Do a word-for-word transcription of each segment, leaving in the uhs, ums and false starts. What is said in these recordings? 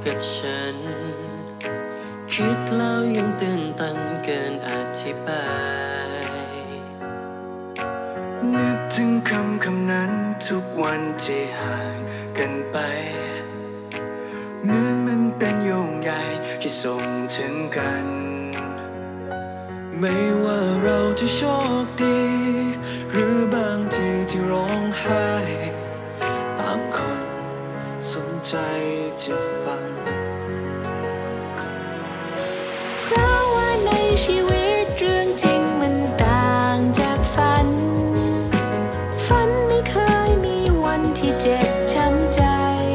กับฉันคิดแล้วยังตื่นตันเกินอธิบายนึกถึงคำคำนั้นทุกวันที่ห่างกันไปเหมือนมันเป็นโยงใยที่ส่งถึงกันไม่ว่าเราจะโชคดีหรือบางทีที่ร้องไห้ต่างคนสนใจจะฟังเพราะว่าในชีวิตเรื่องจริงมันต่างจากฝันฝันไม่เคยมีวันที่เจ็บช้ำใจ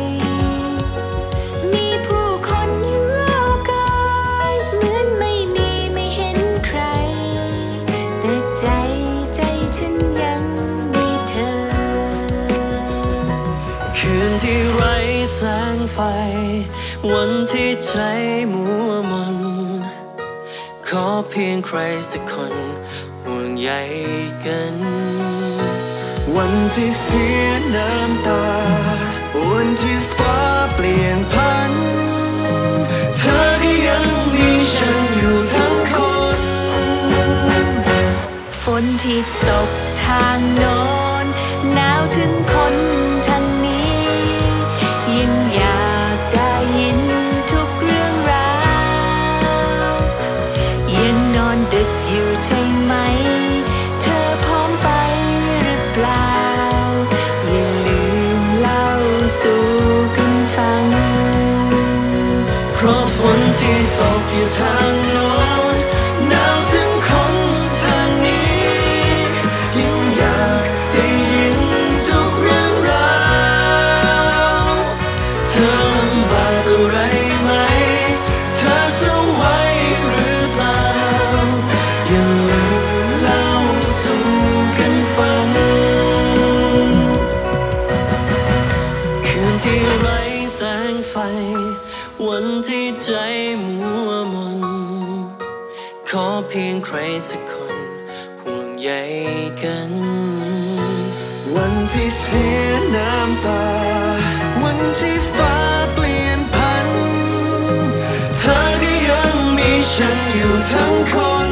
มีผู้คนอยู่รอบกายเหมือนไม่มีไม่เห็นใครแต่ใจใจฉันยังมีเธอคืนที่ไร้แสงไฟวันที่ใจมัวมนขอเพียงใครสักคนห่วงใยกันวันที่เสียน้ำตาวันที่ฟ้าเปลี่ยนพันเธอก็ยังมีฉันอยู่ทั้งคนฝนที่ตกทางโน้นหนาวถึงคนทางนี้ยังอยากได้ยินทุกเรื่องราวยังนอนดึกอยู่ใช่ไหมเธอพร้อมไปหรือเปล่าอย่าลืมเล่าสู่กันฟังเพราะฝนที่ตกอยู่ทางโน้นหนาวถึงคนทางนี้ยิ่งอยากได้ยินทุกเรื่องราวเธอลำบากอะไรไหมเธอสู้ไหวหรือเปล่าอย่าลืมเล่าสู่กันฟังคืนที่ไร้แสงไฟวันที่ใจมัวมนขอเพียงใครสักคนห่วงใยกันวันที่เสียน้ำตาวันที่ฟ้าเปลี่ยนพันเธอก็ยังมีฉันอยู่ทั้งคน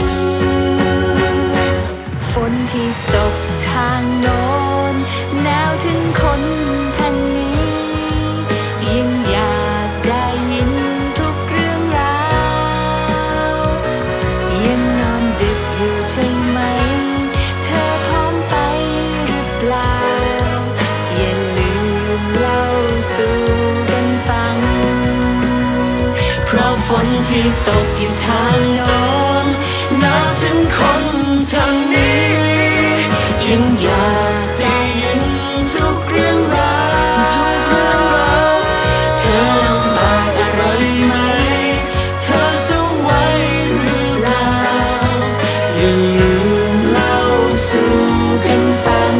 ฝนที่ตกทางโน้นหนาวถึงคนทางนี้ยิ่งอยากได้ยินทุกเรื่องราวยังนอนดึกอยู่ใช่ไหมเธอพร้อมไปหรือเปล่าอย่าลืมเล่าสู่กันฟังเพราะฝนที่ตกอยู่ทางโน้นหนาวถึงคนทางนี้ยิ่งอยากได้ยินทุกเรื่องราวเธอลำบากอะไรไหมเธอสู้ไหวหรือเปล่าอย่าลืมเล่าสู่กันฟัง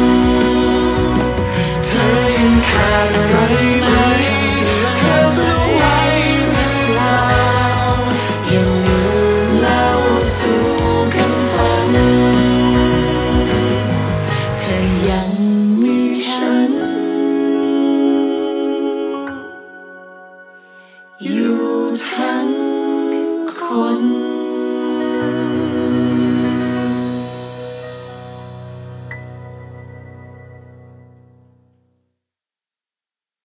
เธอยังขาดอะไรไหมเธอสู้ไหวหรือเปล่าอย่าลืมเล่าสู่กันฟังเธอยังมีฉันอยู่ทั้งคน